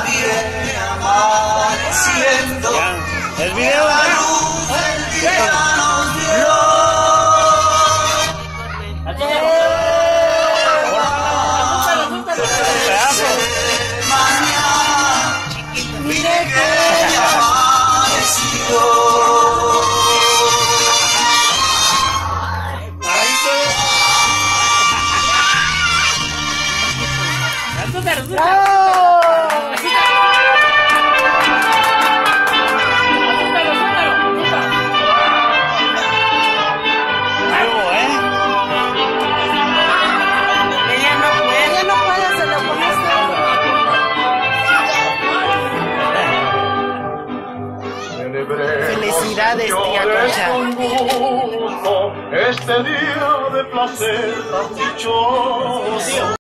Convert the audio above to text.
viene amaneciendo. El video. La luz del día nos dio. Mire que ya amaneció. Felicidades, tía Concha. Este día de placer tan dichoso.